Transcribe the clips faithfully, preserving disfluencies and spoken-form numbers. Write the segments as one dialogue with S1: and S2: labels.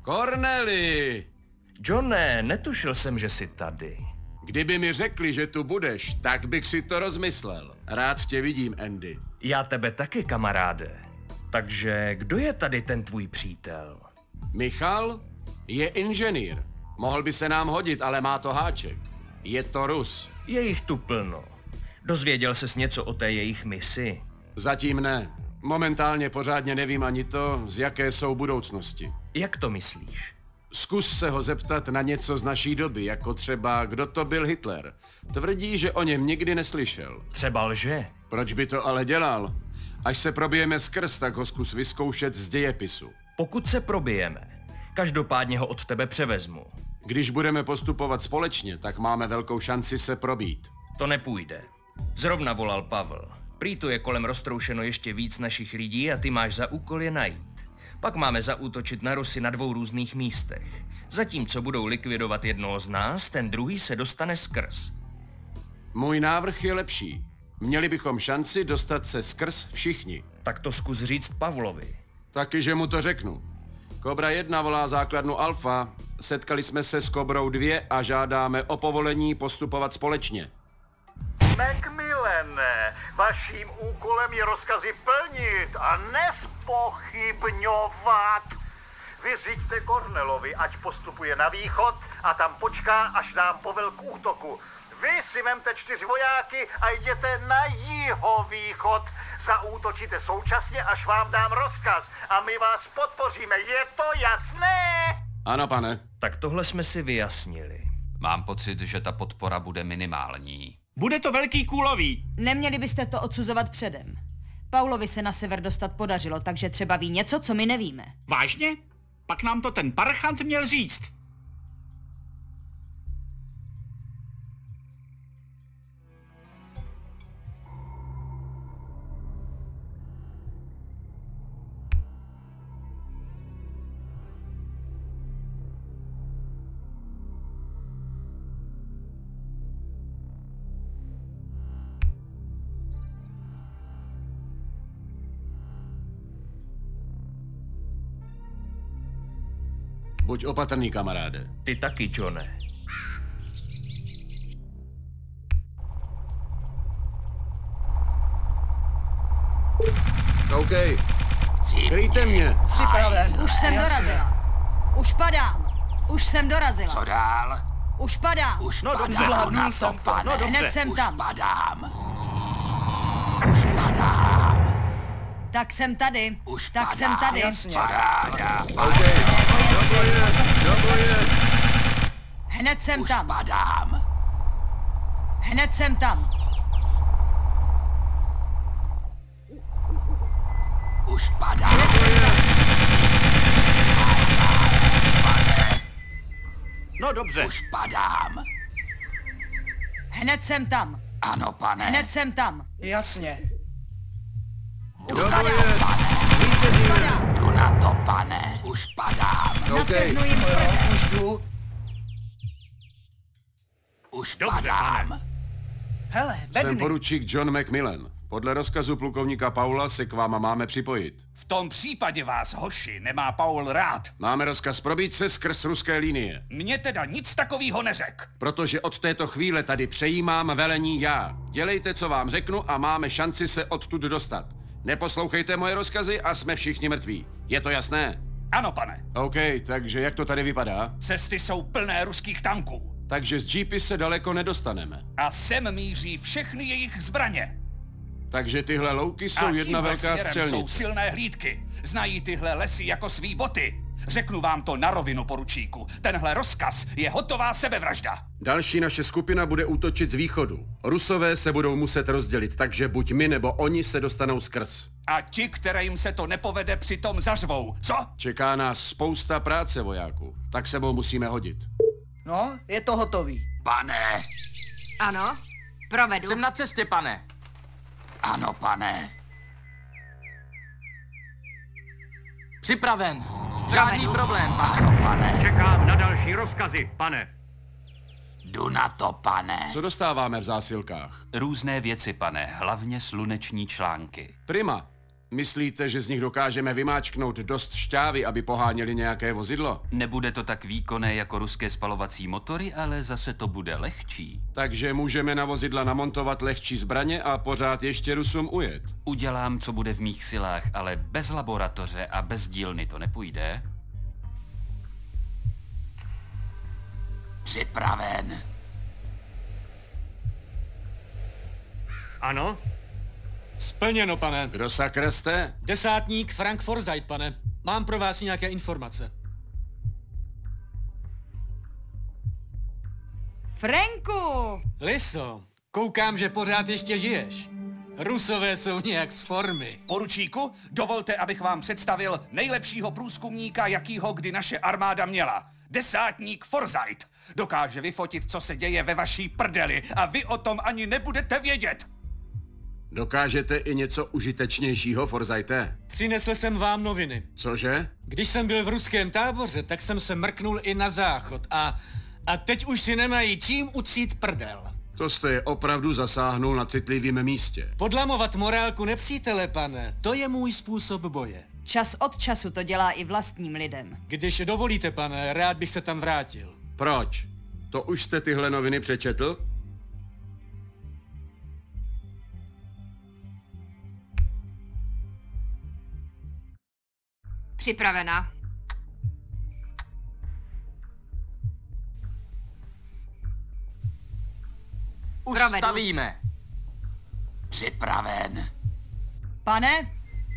S1: Corneli!
S2: Johne, netušil jsem, že jsi tady.
S1: Kdyby mi řekli, že tu budeš, tak bych si to rozmyslel. Rád tě vidím, Andy.
S2: Já tebe taky, kamaráde. Takže kdo je tady ten tvůj přítel?
S1: Michal je inženýr. Mohl by se nám hodit, ale má to háček. Je to Rus.
S2: Je jich tu plno. Dozvěděl ses něco o té jejich misi?
S1: Zatím ne. Momentálně pořádně nevím ani to, z jaké jsou budoucnosti.
S2: Jak to myslíš?
S1: Zkus se ho zeptat na něco z naší doby, jako třeba, kdo to byl Hitler. Tvrdí, že o něm nikdy neslyšel.
S2: Třeba lže.
S1: Proč by to ale dělal? Až se probijeme skrz, tak ho zkus vyzkoušet z dějepisu.
S2: Pokud se probijeme, každopádně ho od tebe převezmu.
S1: Když budeme postupovat společně, tak máme velkou šanci se probít.
S2: To nepůjde. Zrovna volal Pavel. Prý tu je kolem roztroušeno ještě víc našich lidí a ty máš za úkol je najít. Pak máme zaútočit na Rusy na dvou různých místech. Zatímco budou likvidovat jednoho z nás, ten druhý se dostane skrz.
S1: Můj návrh je lepší. Měli bychom šanci dostat se skrz všichni.
S2: Tak to zkus říct Pavlovi.
S1: Taky, že mu to řeknu. Kobra jedna volá základnu Alfa. Setkali jsme se s Kobrou dva a žádáme o povolení postupovat společně.
S3: Macmillane, vaším úkolem je rozkazy plnit a nespochybňovat. Vyřiďte Cornelovi, ať postupuje na východ a tam počká, až dám povel k útoku. Vy si vemte čtyři vojáky a jděte na jihovýchod. Zaútočíte současně, až vám dám rozkaz a my vás podpoříme. Je to jasné?
S1: Ano, pane.
S2: Tak tohle jsme si vyjasnili.
S4: Mám pocit, že ta podpora bude minimální.
S5: Bude to velký kůlový.
S6: Neměli byste to odsuzovat předem. Paulovi se na sever dostat podařilo, takže třeba ví něco, co my nevíme.
S5: Vážně? Pak nám to ten parchant měl říct.
S1: Buď opatrný, kamaráde.
S2: Ty taky, Johne.
S1: OK. Kryjte mě.
S6: Připraven. Už jsem dorazila. Už padám. Už jsem dorazila.
S4: Co dál?
S6: Už padám.
S4: Už
S2: No
S4: padám,
S2: dobře,
S4: na to, pane.
S2: no dobře.
S6: Hned jsem
S4: Už
S6: tam.
S4: padám. Už padám.
S6: Tak jsem tady.
S4: Už
S6: tak
S4: padám.
S6: jsem tady.
S4: Paráda.
S1: OK. Do boje, do boje.
S6: Hned jsem
S4: Už
S6: tam.
S4: padám.
S6: Hned jsem tam.
S4: Už padám.
S2: No dobře.
S4: Už padám.
S6: Hned jsem tam.
S4: Ano, pane.
S6: Hned jsem tam.
S7: Jasně.
S4: Už
S1: Do
S4: padám,
S1: boje.
S4: pane.
S6: Už padám.
S4: Jdu na to, pane. Už padám.
S1: OK.
S6: Natrhnu jim prd.
S7: Už jdu.
S4: Už
S2: Dobře,
S4: padám.
S7: Hele,
S1: Jsem
S7: bedny.
S1: poručík John Macmillan. Podle rozkazu plukovníka Paula se k vám máme připojit.
S5: V tom případě vás, hoši, nemá Paul rád.
S1: Máme rozkaz probít se skrz ruské linie.
S5: Mně teda nic takového neřek.
S1: Protože od této chvíle tady přejímám velení já. Dělejte, co vám řeknu a máme šanci se odtud dostat. Neposlouchejte moje rozkazy a jsme všichni mrtví. Je to jasné?
S5: Ano, pane.
S1: OK, takže jak to tady vypadá?
S5: Cesty jsou plné ruských tanků.
S1: Takže z Jeepy se daleko nedostaneme.
S5: A sem míří všechny jejich zbraně.
S1: Takže tyhle louky jsou
S5: A
S1: jedna
S5: tímhle
S1: velká
S5: směrem jsou
S1: střelnice.
S5: silné hlídky. Znají tyhle lesy jako svý boty. Řeknu vám to na rovinu, poručíku. Tenhle rozkaz je hotová sebevražda.
S1: Další naše skupina bude útočit z východu. Rusové se budou muset rozdělit, takže buď my nebo oni se dostanou skrz.
S5: A ti, kterým se to nepovede, přitom zařvou. Co?
S1: Čeká nás spousta práce, vojáku. Tak sebou musíme hodit.
S7: No, je to hotový.
S4: Pane.
S6: Ano, provedu.
S8: Jsem na cestě, pane.
S4: Ano, pane.
S8: Připraven. Žádný problém, pane.
S4: Ano, pane.
S2: Čekám na další rozkazy, pane.
S4: Jdu na to, pane.
S1: Co dostáváme v zásilkách?
S4: Různé věci, pane, hlavně sluneční články.
S1: Prima. Myslíte, že z nich dokážeme vymáčknout dost šťávy, aby poháněli nějaké vozidlo?
S4: Nebude to tak výkonné jako ruské spalovací motory, ale zase to bude lehčí.
S1: Takže můžeme na vozidla namontovat lehčí zbraně a pořád ještě Rusům ujet.
S4: Udělám, co bude v mých silách, ale bez laboratoře a bez dílny to nepůjde. Připraven.
S9: Ano? Splněno, pane.
S1: Kdo sakra jste?
S9: Desátník Frank Forsyth, pane. Mám pro vás nějaké informace.
S6: Franku!
S9: Liso, koukám, že pořád ještě žiješ. Rusové jsou nějak z formy.
S5: Poručíku, dovolte, abych vám představil nejlepšího průzkumníka, jakýho kdy naše armáda měla. Desátník Forsyth. Dokáže vyfotit, co se děje ve vaší prdeli a vy o tom ani nebudete vědět.
S1: Dokážete i něco užitečnějšího, Forsythe?
S9: Přinesl jsem vám noviny.
S1: Cože?
S9: Když jsem byl v ruském táboře, tak jsem se mrknul i na záchod a... A teď už si nemají čím ucít prdel.
S1: To jste je opravdu zasáhnul na citlivém místě.
S9: Podlamovat morálku nepřítele, pane, to je můj způsob boje.
S6: Čas od času to dělá i vlastním lidem.
S9: Když dovolíte, pane, rád bych se tam vrátil.
S1: Proč? To už jste tyhle noviny přečetl?
S6: Připravena.
S8: Už
S6: Provedu.
S8: stavíme.
S4: Připraven.
S6: Pane?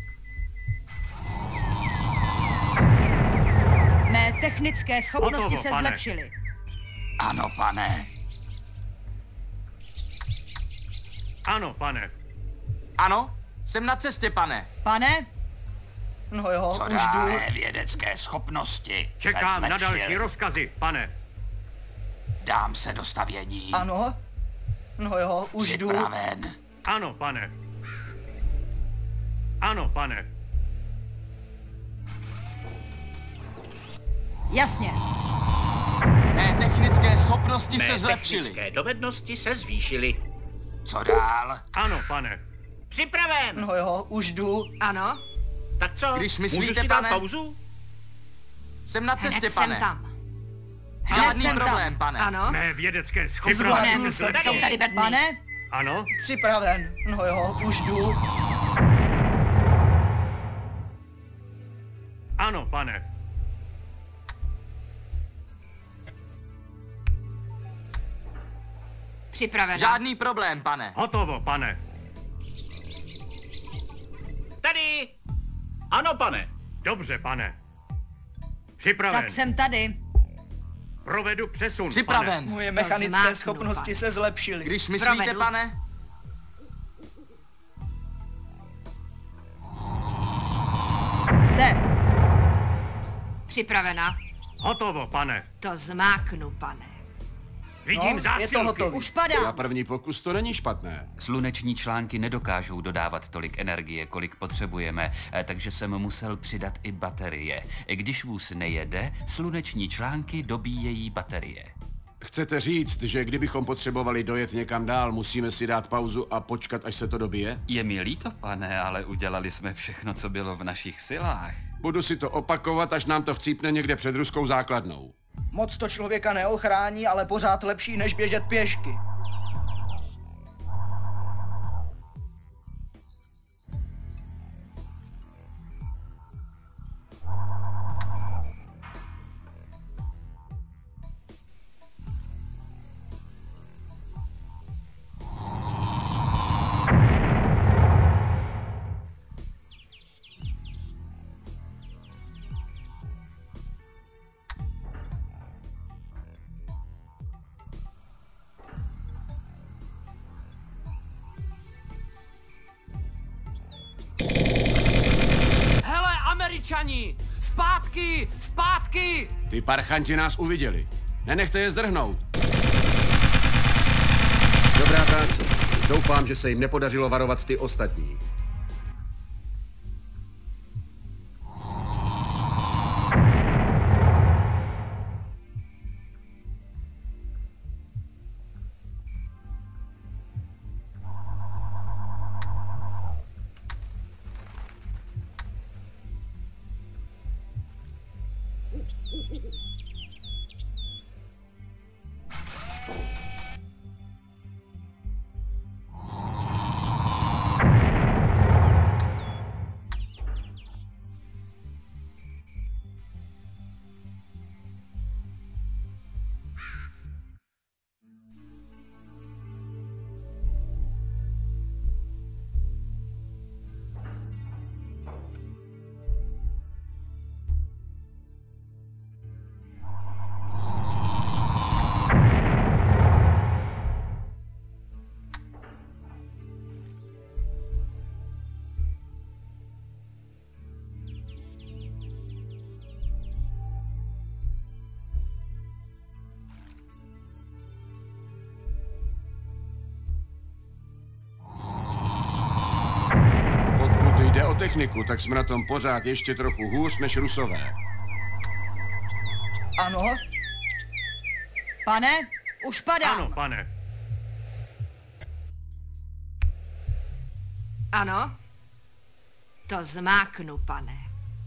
S6: Mé technické schopnosti
S9: Hotovo,
S6: se
S9: pane.
S6: zlepšily.
S4: Ano, pane.
S9: Ano, pane.
S8: Ano? Jsem na cestě, pane.
S6: Pane?
S7: No jo,
S4: Co
S7: už
S4: dále
S7: jdu.
S4: vědecké schopnosti?
S9: Čekám
S4: se
S9: na další
S4: zlepšily.
S9: rozkazy, pane.
S4: Dám se do stavění.
S7: Ano? No jo, už jdu.
S4: Připraven.
S9: Ano, pane. Ano, pane.
S6: Jasně.
S8: Mé technické schopnosti se zlepšily.
S10: Technické dovednosti se zvýšily.
S4: Co dál?
S9: Ano, pane.
S10: Připraven!
S7: No jo, už jdu.
S6: Ano.
S10: Tak co?
S8: Když
S10: Můžu
S8: myslíte,
S10: si dát
S8: pane?
S10: pauzu?
S8: Jsem na cestě,
S6: Hned
S8: pane.
S6: jsem tam.
S8: Žádný
S6: jsem
S8: problém,
S6: tam.
S8: pane.
S6: Ano.
S9: Mé vědecké
S6: Pane,
S9: schopnosti se
S6: jsou
S9: zlepšily.
S6: tady bedny. Pane?
S9: Ano?
S7: Připraven. No jo, už jdu.
S9: Ano, pane.
S6: Připravena.
S8: Žádný problém, pane.
S9: Hotovo, pane.
S10: Tady! Ano, pane.
S9: Dobře, pane. Připraven.
S6: Tak jsem tady.
S9: Provedu přesun,
S8: Připraven.
S7: Moje
S6: To
S7: mechanické
S6: zmáknu,
S7: schopnosti
S6: pane.
S7: se zlepšily.
S8: Když myslíte,
S6: Provedu.
S8: pane?
S6: Zde. Připravena.
S9: Pane. Hotovo, pane.
S6: To zmáknu, pane.
S9: Vidím
S7: No,
S9: zásilky.
S7: je to hotový.
S6: Už
S1: Na
S6: padám.
S1: první pokus to není špatné.
S4: Sluneční články nedokážou dodávat tolik energie, kolik potřebujeme, eh, takže jsem musel přidat i baterie. Když vůz nejede, sluneční články dobíjejí baterie.
S1: Chcete říct, že kdybychom potřebovali dojet někam dál, musíme si dát pauzu a počkat, až se to dobije?
S4: Je mi líto, pane, ale udělali jsme všechno, co bylo v našich silách.
S1: Budu si to opakovat, až nám to chcípne někde před ruskou základnou.
S7: Moc to člověka neochrání, ale pořád lepší, než běžet pěšky.
S8: Hele, Američani! Zpátky! Zpátky!
S1: Ty parchanti nás uviděli. Nenechte je zdrhnout. Dobrá práce. Doufám, že se jim nepodařilo varovat ty ostatní. techniku, tak jsme na tom pořád ještě trochu hůř než Rusové.
S7: Ano?
S6: Pane, už padám.
S10: Ano, pane.
S11: Ano? To zmáknu, pane.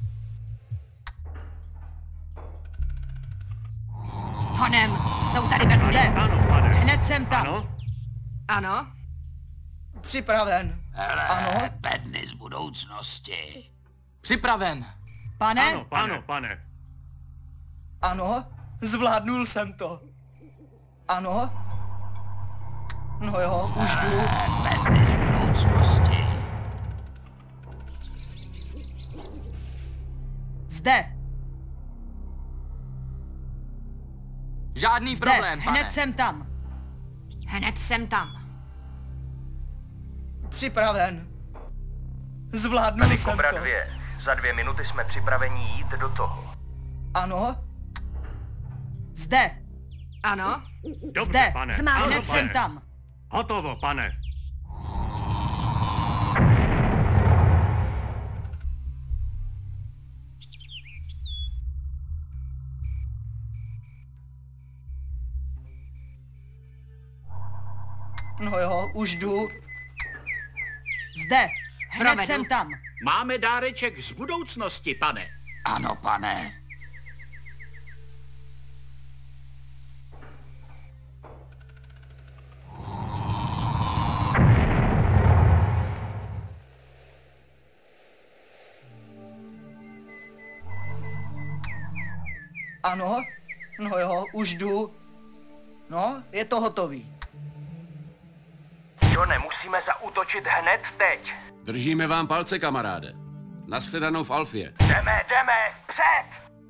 S6: Honem, jsou tady bez zde.
S10: Ano, pane.
S6: Hned jsem tam.
S10: Ano?
S11: Ano?
S7: Připraven. Ano?
S4: Bedny z budoucnosti.
S8: Připraven.
S6: Pane,
S10: Ano, pane. Ano, pane.
S7: Ano? Zvládnul jsem to. Ano? No jo, už jdu.
S4: Bedny z budoucnosti.
S6: zde.
S8: Žádný
S6: Zde,
S8: problém, pane.
S6: hned jsem tam.
S11: Hned jsem tam.
S7: Připraven. Zvládnul
S2: Tady
S7: jsem
S2: Kobra
S7: to.
S2: dvě. Za dvě minuty jsme připraveni jít do toho.
S7: Ano?
S6: Zde,
S11: Ano?
S10: Dobře,
S6: zde,
S10: pane.
S6: Zmá,
S10: Ano,
S6: hned
S10: pane.
S6: jsem tam.
S10: Hotovo, pane.
S7: No jo, už jdu.
S6: Zde, hned
S11: Provedu.
S6: jsem tam.
S10: Máme dáreček z budoucnosti, pane.
S4: Ano, pane.
S7: Ano? No jo, už jdu. No, je to hotový.
S2: Johne, musíme zaútočit hned teď.
S1: Držíme vám palce, kamaráde. Nashledanou v Alfě.
S2: Jdeme, jdeme, před!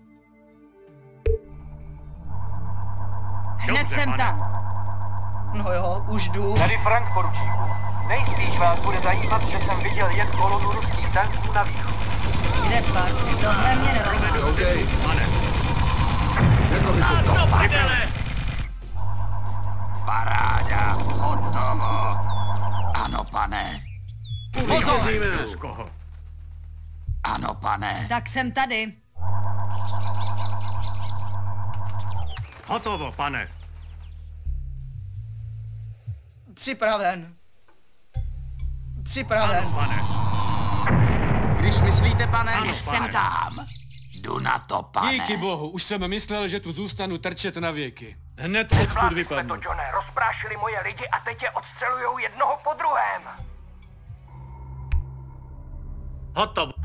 S6: Hned
S10: Dobře,
S6: jsem
S10: pane.
S6: tam.
S7: No jo, už jdu.
S12: Tady Frank, poručíku. Nejspíš vás bude zajímat, že jsem viděl jen kolonu ruských tanků na východ.
S6: Kde pak? Tohle mě nerozumí.
S1: OK.
S10: Pane.
S1: Jako by se stalo.
S10: Prdele!
S4: Paráda, hotovo. Ano, pane.
S1: Vítězíme.
S10: Z koho?
S4: Ano, pane.
S6: Tak jsem tady.
S10: Hotovo, pane.
S7: Připraven. Připraven.
S10: Ano, pane.
S8: Když myslíte, pane,
S10: Ano,
S8: jsem
S10: pane.
S4: Tam. Jdu na to, pane.
S9: Díky bohu, už jsem myslel, že tu zůstanu trčet na věky. Hned odtud
S2: Zvládli jsme to,
S9: vypadnu.
S2: Johne. Rozprášili moje lidi a teď je odstřelujou jednoho po druhém.
S10: Hotovo.